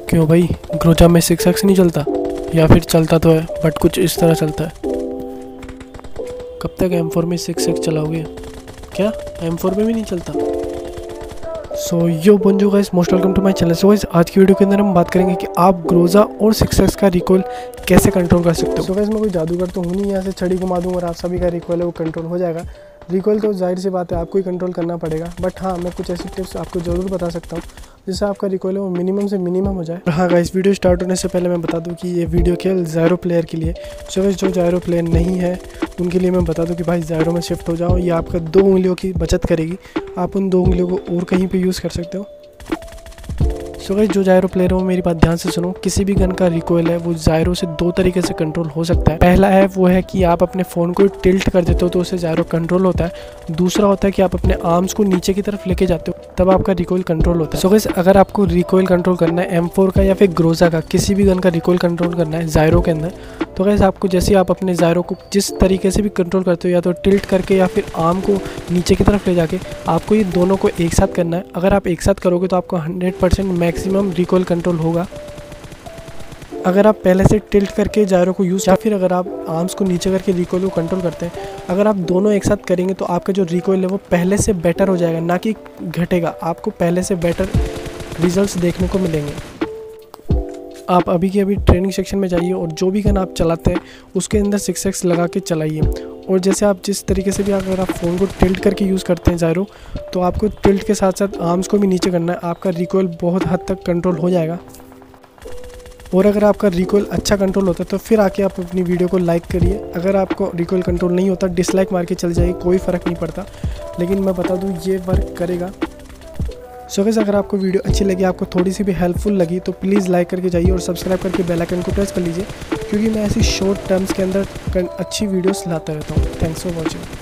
क्यों भाई, ग्रोजा में 6x नहीं चलता? या फिर चलता तो है बट कुछ इस तरह चलता है। कब तक M4 में 6x चलाओगे? क्या M4 में भी नहीं चलता? सो यो बोंजो guys, most welcome to my channel. So guys, आज की वीडियो के अंदर हम बात करेंगे कि आप ग्रोजा और 6x का रिकॉइल कैसे कंट्रोल कर सकते हो। सो गाइस, मैं कोई जादूगर तो हूँ नहीं, यहाँ से छड़ी घुमा दूँ और आप सभी का रिकॉइल है वो कंट्रोल हो जाएगा। रिकॉइल तो जाहिर सी बात है आपको ही कंट्रोल करना पड़ेगा, बट हाँ, मैं कुछ ऐसी टिप्स आपको ज़रूर बता सकता हूँ जिससे आपका रिकॉइल है वो मिनिमम से मिनिमम हो जाए। हाँ गाइस, वीडियो स्टार्ट होने से पहले मैं बता दूं कि ये वीडियो केवल ज़ायरो प्लेयर के लिए। सो गाइस, जो ज़ायरो प्लेयर नहीं है उनके लिए मैं बता दूं कि भाई ज़ायरो में शिफ्ट हो जाओ, ये आपका 2 उंगलियों की बचत करेगी। आप उन 2 उंगलियों को और कहीं पर यूज़ कर सकते हो। सो गाइस, जो जायरो प्लेयर है वो मेरी बात ध्यान से सुनो। किसी भी गन का रिकॉइल है वो जायरो से 2 तरीके से कंट्रोल हो सकता है। पहला है वो है कि आप अपने फ़ोन को टिल्ट कर देते हो तो उससे जायरो कंट्रोल होता है। दूसरा होता है कि आप अपने आर्म्स को नीचे की तरफ लेके जाते हो, तब आपका रिकॉइल कंट्रोल होता है। सो गाइस, अगर आपको रिकॉइल कंट्रोल करना है M4 का या फिर ग्रोजा का, किसी भी गन का रिकॉइल कंट्रोल करना है जायरो के अंदर, तो गाइस आपको जैसे आप अपने जायरो को जिस तरीके से भी कंट्रोल करते हो, या तो टिल्ट करके या फिर आर्म को नीचे की तरफ ले जाके, आपको ये दोनों को एक साथ करना है। अगर आप एक साथ करोगे तो आपको 100% मैक्सिमम रिकॉइल कंट्रोल होगा। अगर आप पहले से टिल्ट करके जायरो को यूज़, या फिर अगर आप आर्म्स को नीचे करके रिकॉइल को कंट्रोल करते हैं, अगर आप दोनों एक साथ करेंगे तो आपका जो रिकॉइल है वो पहले से बेटर हो जाएगा, ना कि घटेगा। आपको पहले से बेटर रिजल्ट्स देखने को मिलेंगे। आप अभी के अभी ट्रेनिंग सेक्शन में जाइए और जो भी गन आप चलाते हैं उसके अंदर 6x लगा के चलाइए। और जैसे आप जिस तरीके से भी अगर आप फ़ोन को टिल्ट करके यूज़ करते हैं जायरो, तो आपको टिल्ट के साथ साथ आर्म्स को भी नीचे करना है। आपका रिकॉइल बहुत हद तक कंट्रोल हो जाएगा। और अगर आपका रिकॉइल अच्छा कंट्रोल होता है तो फिर आके आप अपनी वीडियो को लाइक करिए। अगर आपको रिकॉइल कंट्रोल नहीं होता, डिसलाइक मार के चल जाइए, कोई फ़र्क नहीं पड़ता। लेकिन मैं बता दूँ, ये वर्क करेगा। सो गाइस, अगर आपको वीडियो अच्छी लगी, आपको थोड़ी सी भी हेल्पफुल लगी, तो प्लीज़ लाइक करके जाइए और सब्सक्राइब करके बेल आइकन को प्रेस कर लीजिए, क्योंकि मैं ऐसी शॉर्ट टर्म्स के अंदर अच्छी वीडियोस लाता रहता हूँ। Thanks for watching.